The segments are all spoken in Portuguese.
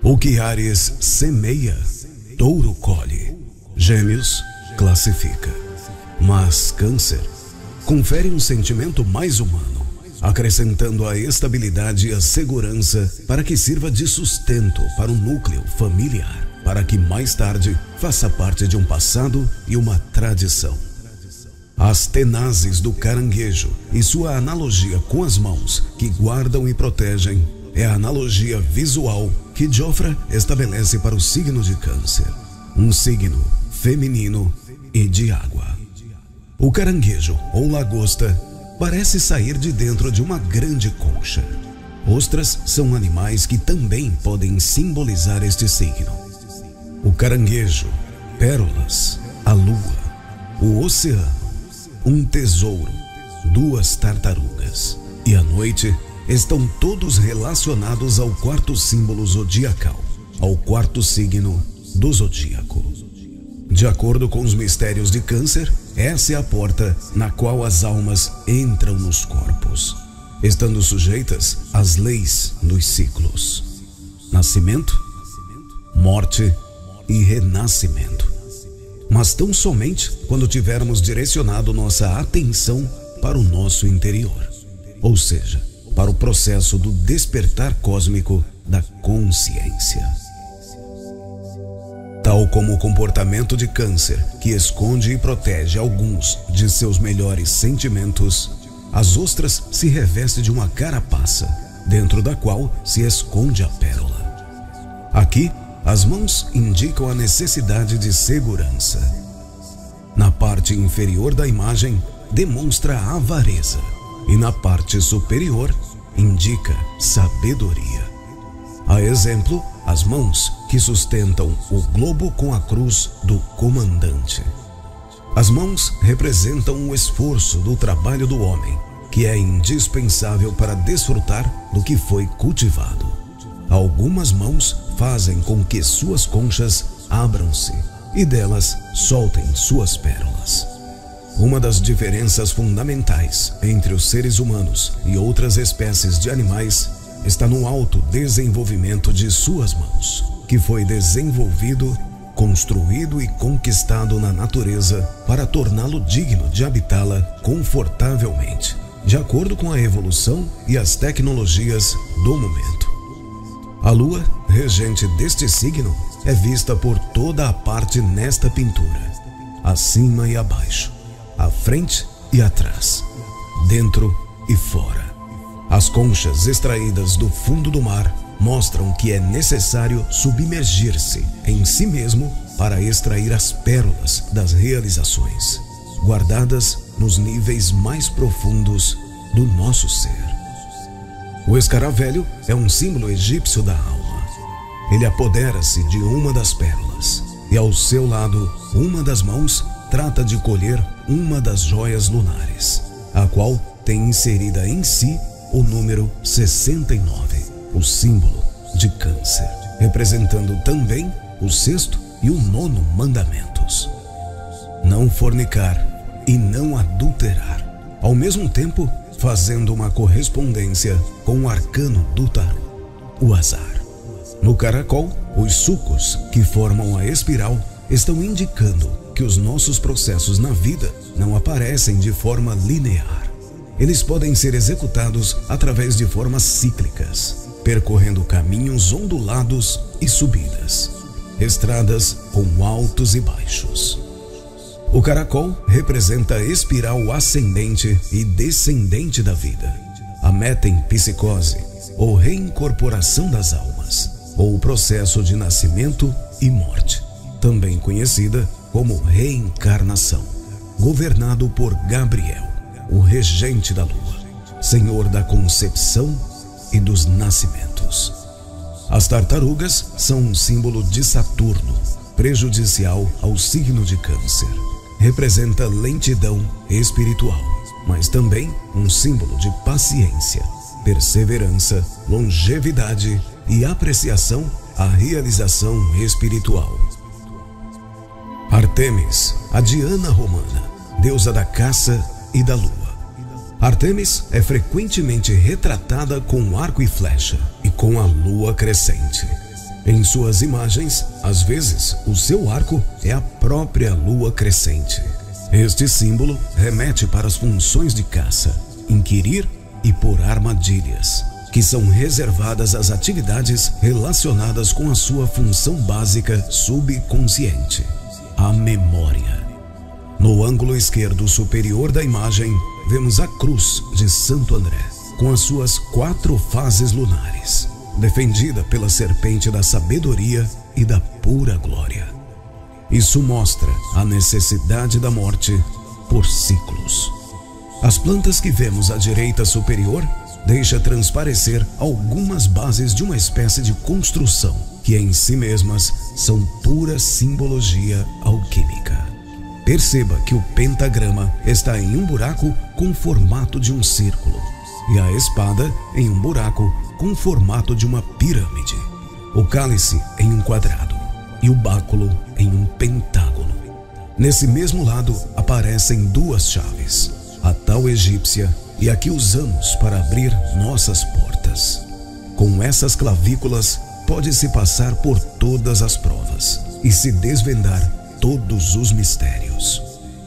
O que Áries semeia, Touro colhe. Gêmeos classifica. Mas Câncer confere um sentimento mais humano, acrescentando a estabilidade e a segurança para que sirva de sustento para o núcleo familiar, para que mais tarde faça parte de um passado e uma tradição. As tenazes do caranguejo e sua analogia com as mãos que guardam e protegem é a analogia visual que Jofra estabelece para o signo de Câncer, um signo feminino e de água. O caranguejo ou lagosta parece sair de dentro de uma grande concha. Ostras são animais que também podem simbolizar este signo. O caranguejo, pérolas, a lua, o oceano, um tesouro, duas tartarugas e a noite estão todos relacionados ao quarto símbolo zodiacal, ao quarto signo do zodíaco. De acordo com os mistérios de Câncer, essa é a porta na qual as almas entram nos corpos, estando sujeitas às leis dos ciclos: nascimento, morte e renascimento. Mas tão somente quando tivermos direcionado nossa atenção para o nosso interior, ou seja, para o processo do despertar cósmico da consciência. Tal como o comportamento de Câncer, que esconde e protege alguns de seus melhores sentimentos, as ostras se revestem de uma carapaça, dentro da qual se esconde a pérola. Aqui, as mãos indicam a necessidade de segurança. Na parte inferior da imagem, demonstra a avareza, e na parte superior, indica sabedoria. A exemplo, as mãos que sustentam o globo com a cruz do comandante. As mãos representam o esforço do trabalho do homem, que é indispensável para desfrutar do que foi cultivado. Algumas mãos fazem com que suas conchas abram-se e delas soltem suas pérolas. Uma das diferenças fundamentais entre os seres humanos e outras espécies de animais está no alto desenvolvimento de suas mãos, que foi desenvolvido, construído e conquistado na natureza para torná-lo digno de habitá-la confortavelmente, de acordo com a evolução e as tecnologias do momento. A lua, regente deste signo, é vista por toda a parte nesta pintura, acima e abaixo, à frente e atrás, dentro e fora. As conchas extraídas do fundo do mar mostram que é necessário submergir-se em si mesmo para extrair as pérolas das realizações, guardadas nos níveis mais profundos do nosso ser. O escaravelho é um símbolo egípcio da alma. Ele apodera-se de uma das pérolas e ao seu lado, uma das mãos trata de colher uma das joias lunares, a qual tem inserida em si o número 69, o símbolo de Câncer, representando também o sexto e o nono mandamentos: não fornicar e não adulterar, ao mesmo tempo fazendo uma correspondência com o arcano do tarô, o azar. No caracol, os sulcos que formam a espiral estão indicando que os nossos processos na vida não aparecem de forma linear. Eles podem ser executados através de formas cíclicas, percorrendo caminhos ondulados e subidas, estradas com altos e baixos. O caracol representa a espiral ascendente e descendente da vida, a metempsicose, ou reincorporação das almas, ou o processo de nascimento e morte, também conhecida como reencarnação, governado por Gabriel, o regente da lua, senhor da concepção e dos nascimentos. As tartarugas são um símbolo de Saturno, prejudicial ao signo de Câncer. Representa lentidão espiritual, mas também um símbolo de paciência, perseverança, longevidade e apreciação à realização espiritual. Ártemis, a Diana romana, deusa da caça e da lua. Ártemis é frequentemente retratada com arco e flecha e com a lua crescente. Em suas imagens, às vezes, o seu arco é a própria lua crescente. Este símbolo remete para as funções de caça, inquirir e pôr armadilhas, que são reservadas às atividades relacionadas com a sua função básica subconsciente, a memória. No ângulo esquerdo superior da imagem, vemos a cruz de Santo André, com as suas 4 fases lunares, defendida pela serpente da sabedoria e da pura glória. Isso mostra a necessidade da morte por ciclos. As plantas que vemos à direita superior deixam transparecer algumas bases de uma espécie de construção que em si mesmas são pura simbologia alquímica. Perceba que o pentagrama está em um buraco com formato de um círculo e a espada em um buraco com formato de uma pirâmide, o cálice em um quadrado e o báculo em um pentágono. Nesse mesmo lado aparecem 2 chaves, a tal egípcia e a que usamos para abrir nossas portas. Com essas clavículas pode-se passar por todas as provas e se desvendar todos os mistérios.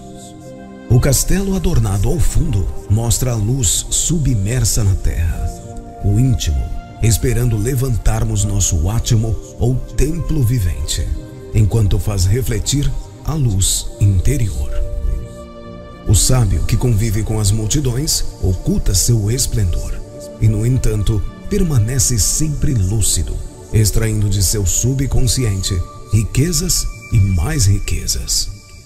O castelo adornado ao fundo mostra a luz submersa na terra, o íntimo, esperando levantarmos nosso átimo ou templo vivente, enquanto faz refletir a luz interior. O sábio que convive com as multidões oculta seu esplendor e, no entanto, permanece sempre lúcido, extraindo de seu subconsciente riquezas e mais riquezas.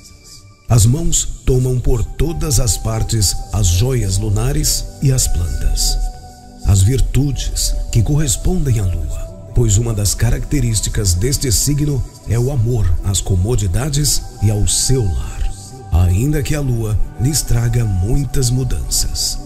As mãos tomam por todas as partes as joias lunares e as plantas, as virtudes que correspondem à lua, pois uma das características deste signo é o amor às comodidades e ao seu lar, ainda que a lua lhes traga muitas mudanças.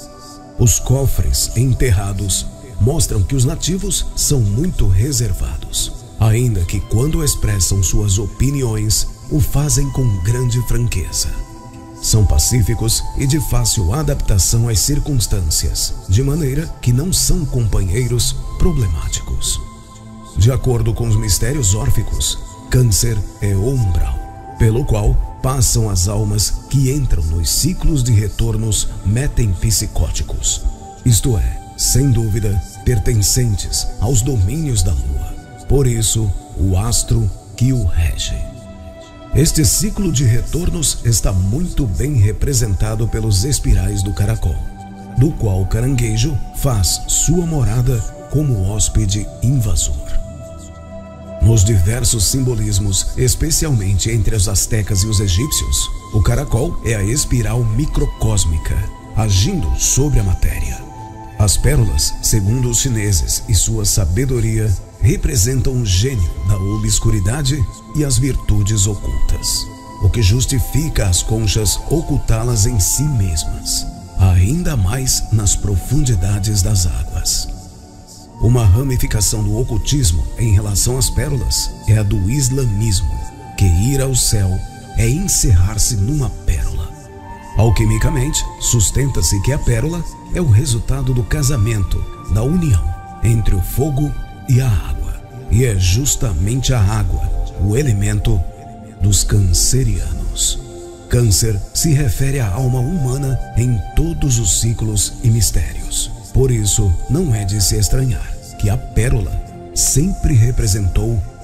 Os cofres enterrados mostram que os nativos são muito reservados, ainda que quando expressam suas opiniões, o fazem com grande franqueza. São pacíficos e de fácil adaptação às circunstâncias, de maneira que não são companheiros problemáticos. De acordo com os mistérios órficos, Câncer é o umbral, pelo qual passam as almas que entram nos ciclos de retornos metempsicóticos, isto é, sem dúvida, pertencentes aos domínios da lua. Por isso, o astro que o rege. Este ciclo de retornos está muito bem representado pelos espirais do caracol, do qual o caranguejo faz sua morada como hóspede invasor. Nos diversos simbolismos, especialmente entre os astecas e os egípcios, o caracol é a espiral microcósmica, agindo sobre a matéria. As pérolas, segundo os chineses e sua sabedoria, representam o gênio da obscuridade e as virtudes ocultas, o que justifica as conchas ocultá-las em si mesmas, ainda mais nas profundidades das águas. Uma ramificação do ocultismo em relação às pérolas é a do islamismo, que ir ao céu é encerrar-se numa pérola. Alquimicamente, sustenta-se que a pérola é o resultado do casamento, da união entre o fogo e a água, e é justamente a água o elemento dos cancerianos. Câncer se refere à alma humana em todos os ciclos e mistérios. Por isso, não é de se estranhar que a pérola sempre representou